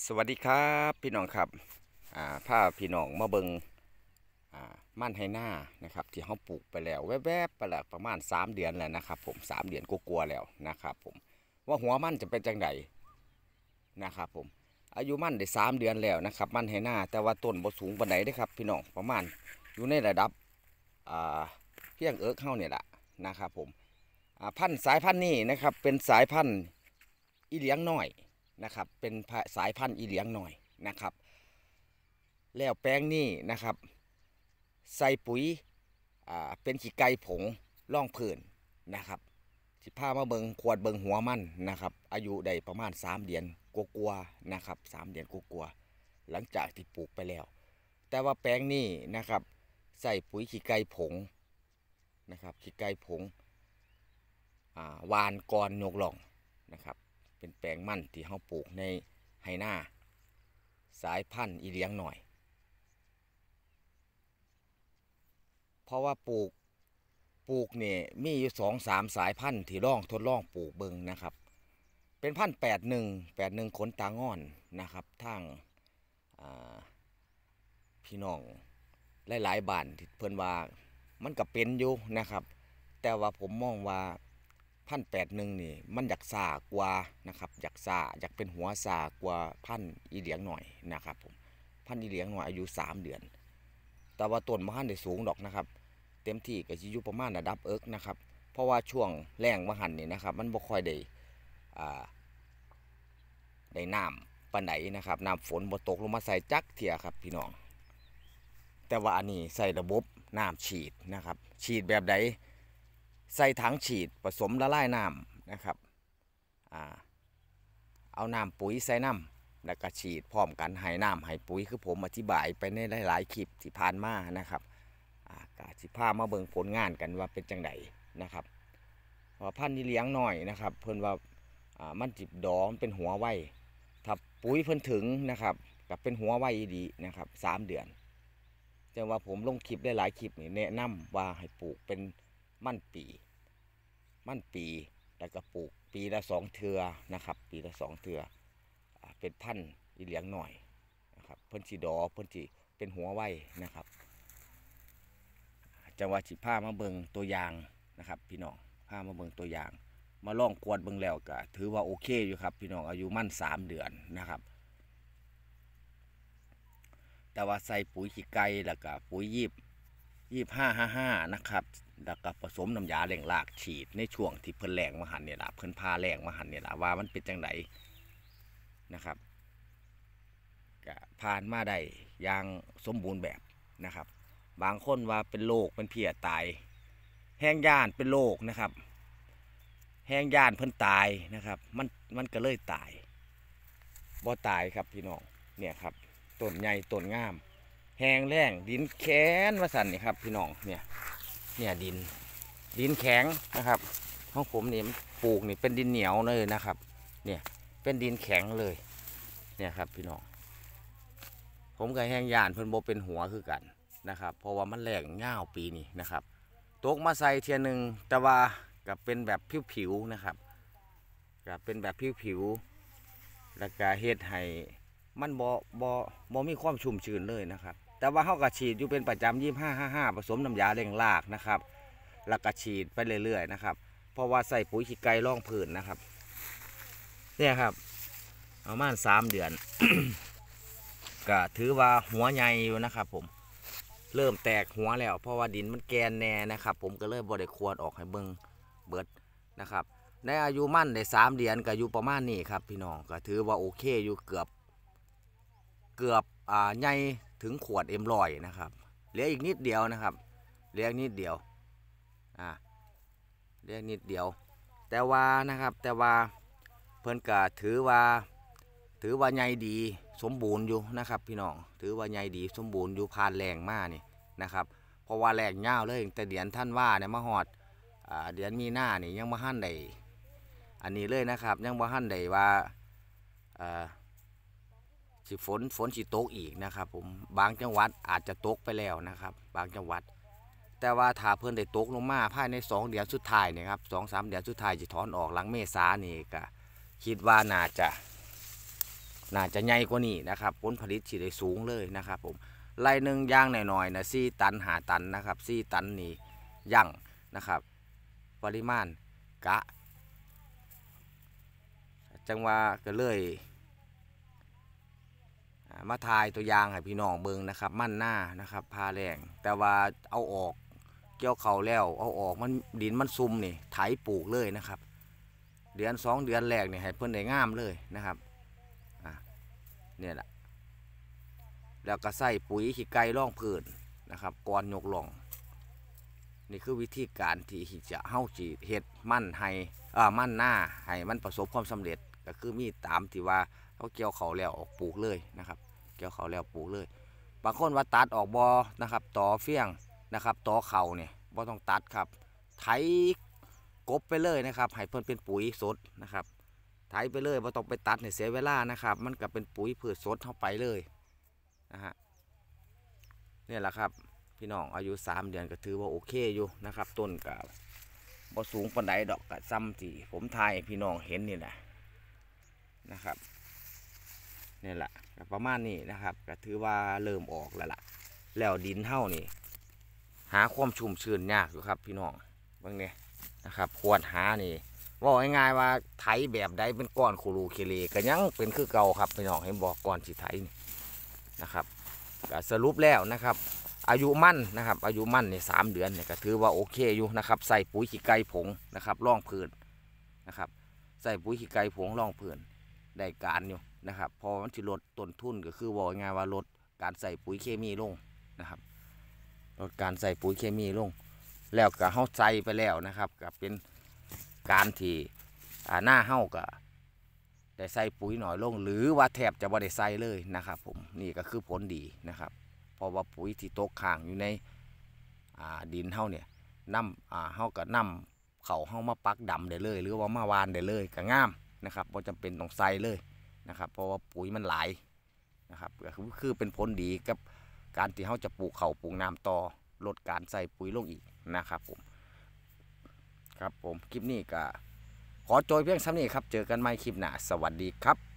สวัสดีครับพี่น้องครับพาพี่น้องมาเบิงมั่นให้หน้านะครับที่เขาปลูกไปแล้วแวบๆไปแล้วประมาณ3 เดือนแล้วนะครับผม3 เดือนกลัวาๆแล้วนะครับผมว่าหัวมั่นจะเป็นจังไดนะครับผมอายุมั่นได้3 เดือนแล้วนะครับมั่นให้หน้าแต่ว่าต้นบ่สูงปานใดเด้อครับพี่น้องประมาณอยู่ในระดับอ่าเพียงเข้าเนี่ยแหละนะครับผมสายพันธุ์นี้นะครับเป็นสายพันธุ์อีเหลียงน้อยนะครับเป็นสายพันธุ์อีเหลียงน้อยนะครับแล้วแปลงนี้นะครับใส่ปุ๋ยเป็นขี้ไก่ผงร่องพื้นนะครับสิพามาเบิงขวดเบิงหัวมันนะครับอายุได้ประมาณ3 เดือนกลัวๆนะครับ3 เดือนกลัวๆหลังจากที่ปลูกไปแล้วแต่ว่าแปลงนี้นะครับใส่ปุ๋ยขี้ไก่ผงนะครับขี้ไก่ผงวานกรยกล่องนะครับเป็นแปลงมันที่เขาปลูกในไหหน้าสายพันธุ์อีเลี้ยงหน่อยเพราะว่าปลูกเนี่ยมีอยู่2-3สายพันธุ์ที่ทดลองปลูกเบิงนะครับเป็นพันธุ์81ขนตางอนนะครับทางพี่น้องหลายๆบ้านที่เพิ่นว่ามันก็เป็นอยู่นะครับแต่ว่าผมมองว่า1,081นี่มันอยากซ่ากว่านะครับอยากเป็นหัวซ่ากว่าพันธุ์อีเหลียงหน่อยนะครับผมพันธุ์อีเหลียงหน่อยอายุ3 เดือนแต่ว่าต้นมันได้สูงดอกนะครับเต็มที่ก็จะอยู่ประมาณระดับนะครับเพราะว่าช่วงแรงมาหันนี่นะครับมันบ่ค่อยได้น้ำปานใดนะครับน้ำฝนบ่ตกลงมาใส่จักเทียครับพี่น้องแต่ว่าอันนี้ใส่ระบบน้ำฉีดนะครับฉีดแบบใดใส่ถังฉีดผสมละลายน้ำนะครับเอาน้ำปุ๋ยใส่น้ำแล้วก็ฉีดพร้อมกันให้น้ำให้ปุ๋ยคือผมอธิบายไปในหลายๆคลิปที่ผ่านมานะครับกาสิพามาเบิ่งผลงานกันว่าเป็นจังไดนะครับว่าพันธุ์นี้เลี้ยงหน่อยนะครับเพิ่นว่ามันจิบดอมเป็นหัวไวถ้าปุ๋ยเพิ่นถึงนะครับกับเป็นหัวไวดีนะครับ3 เดือนจังว่าผมลงคลิปได้หลายคลิปนี่แนะนำว่าให้ปลูกเป็นมั่นปีแล้วก็ปลูกปีละ2 เทื่อนะครับปีละ2 เทื่อเป็นพันธุ์อีเหลียงหน่อยนะครับเพิ่นสิดอเพิ่นสิเป็นหัวไวนะครับจังว่าสิพามาเบิ่งตัวอย่างนะครับพี่น้องพามาเบิ่งตัวอย่างมาลองกวดเบิ่งแล้วก็ถือว่าโอเคอยู่ครับพี่น้องอายุมั่น3 เดือนนะครับแต่ว่าใส่ปุ๋ยขี้ไก่แล้วก็ปุ๋ย25 55นะครับแล้วก็ผสมน้ำยาแรงลากฉีดในช่วงที่เพิ่นแรงมาหันเนี่ยละเพิ่นพาแรงมาหันเนี่ยละว่ามันเป็นจังไดนะครับก็ผ่านมาได้อย่างสมบูรณ์แบบนะครับบางคนว่าเป็นโรคเป็นเพี้ยตายแห้งย่านเป็นโรคนะครับแห้งย่านเพิ่นตายนะครับมันก็เลยตายบ่ตายครับพี่น้องเนี่ยครับต้นใหญ่ต้นงามแห้งแล้งดินแข็งว่าสั่นนี่ครับพี่น้องเนี่ยดินแข็งนะครับของผมนี่ปลูกนี่เป็นดินเหนียวเลยนะครับเนี่ยเป็นดินแข็งเลยเนี่ยครับพี่น้องผมกับแห้งย่านเพิ่นโบเป็นหัวคือกันนะครับเพราะว่ามันแรงง่าวปีนี้นะครับตกมาใส่เทียหนึ่งแต่ว่ากับเป็นแบบผิวๆนะครับกับเป็นแบบผิวๆแล้วก็เฮ็ดให้มันบ่มีความชุ่มชื้นเลยนะครับแต่ว่าเขาก็ฉีดอยู่เป็นประจำ25 55ผสมน้ำยาเร่งรากนะครับแล้วก็ฉีดไปเรื่อยๆนะครับเพราะว่าใส่ปุ๋ยขี้ไก่ร่องพื้นนะครับเนี่ยครับประมาณ3 เดือน ก็ถือว่าหัวใหญ่อยู่นะครับผมเริ่มแตกหัวแล้วเพราะว่าดินมันแกนแน่นะครับผมก็เลยบริควรออกให้เบิ้งเบิดนะครับในอายุมั่นได้3 เดือนก็อยู่ประมาณนี้ครับพี่น้องก็ถือว่าโอเคอยู่เกือบใหญ่ถึงขวดM100นะครับเหลืออีกนิดเดียวนะครับเหลืออีกนิดเดียวเหลือนิดเดียวแต่ว่านะครับแต่ว่าเพิ่นก็ถือว่าใหญ่ดีสมบูรณ์อยู่นะครับพี่น้องถือว่าใหญ่ดีสมบูรณ์อยู่ผ่านแรงมากนี่นะครับเพราะว่าแรงยาวเลยแต่เดือนท่านว่าเนี่ยมาหอดเดือนมีนานี่ยังมาหั่นได้อันนี้เลยนะครับยังมาหั่นได้ว่าสิฝนสิตกอีกนะครับผมบางจังหวัดอาจจะตกไปแล้วนะครับบางจังหวัดแต่ว่าถ้าเพิ่นได้ตกลงมาภายใน2 เดือนสุดท้ายเนี่ยครับ2-3 เดือนสุดท้ายจะถอนออกหลังเมษานี่ก็คิดว่าน่าน่าจะใหญ่กว่านี้นะครับผลผลิตสิได้สูงเลยนะครับผมไร่หนึ่งย่างหน่อยๆนะ4 ตัน5 ตันนะครับ4 ตันนี่ย่างนะครับปริมาณกะจังว่าก็เลยมาทายตัวอย่างให้พี่น้องเบิ่งนะครับมั่นหน้านะครับพาแรงแต่ว่าเอาออกเกี่ยวเขาแล้วเอาออกมันดินมันซุ่มนี่ไถปลูกเลยนะครับเดือน2 เดือนแรกนี่ให้เพิ่นได้งามเลยนะครับเนี่ยแหละแล้วก็ใส่ปุ๋ยขี้ไก่ร่องพื้นนะครับก่อนยกล่องนี่คือวิธีการที่จะเฮาจีเฮ็ดมั่นให้มั่นหน้าให้มันประสบความสำเร็จก็คือมีตามที่ว่าเขาเกี่ยวเขาแล้วออกปลูกเลยนะครับเกี่ยวเขาแล้วปลูกเลยบางคนว่าตัดออกบอนะครับต่อเฟี้ยงนะครับต่อเข่าเนี่ยบ่ต้องตัดครับไถกบไปเลยนะครับให้เพิ่นเป็นปุ๋ยสดนะครับไถไปเลยบ่ต้องไปตัดเนี่ยเสียเวลานะครับมันก็เป็นปุ๋ยพืชสดเข้าไปเลยนะฮะเนี่ยแหละครับพี่น้องอายุ3 เดือนก็ถือว่าโอเคอยู่นะครับต้นก็บ่สูงปานใดดอกก็ซ้ำที่ผมถ่ายพี่น้องเห็นนี่แหละนะครับนี่แหละประมาณนี้นะครับก็ถือว่าเริ่มออกแล้วล่ะแล้วดินเท่านี่หาความชุ่มชื้นยากอยู่ครับพี่น้องบางเนี่ยนะครับควรหานี่ว่าง่ายๆว่าไถแบบใดเป็นก้อนคูรูเคเลก็ยังเป็นคือเก่าครับพี่น้องให้บอกก่อนสิไถนี่นะครับก็สรุปแล้วนะครับอายุมั่นนะครับอายุมั่นใน3 เดือนเนี่ยก็ถือว่าโอเคอยู่นะครับใส่ปุ๋ยขี้ไก่ผงนะครับร่องพื้นนะครับใส่ปุ๋ยขี้ไก่ผงร่องพื้นได้การอยู่นะครับพอมันจะลดต้นทุนก็คือบอกง่ายว่าลดการใส่ปุ๋ยเคมีลงนะครับลดการใส่ปุ๋ยเคมีลงแล้วก็เฮาใส่ไปแล้วนะครับก็เป็นการที่หน้าเฮาก็ได้ใส่ปุ๋ยหน่อยลงหรือว่าแทบจะบ่ได้ใส่เลยนะครับผมนี่ก็คือผลดีนะครับเพราะว่าปุ๋ยที่ตกค้างอยู่ในดินเฮาเนี่ยเฮาก็นำเขาเฮามาปักดำได้เลยหรือว่ามาวานได้เลยก็งามนะครับบ่จำเป็นต้องใส่เลยนะครับเพราะว่าปุ๋ยมันหลายนะครับก็คือเป็นผลดีกับการที่เขาจะปลูกเขาปลูกน้ำต่อลดการใส่ปุ๋ยลงอีกนะครับผมครับผมคลิปนี้ก็ขอโจยเพียงเท่านี้ครับเจอกันใหม่คลิปหน้าสวัสดีครับ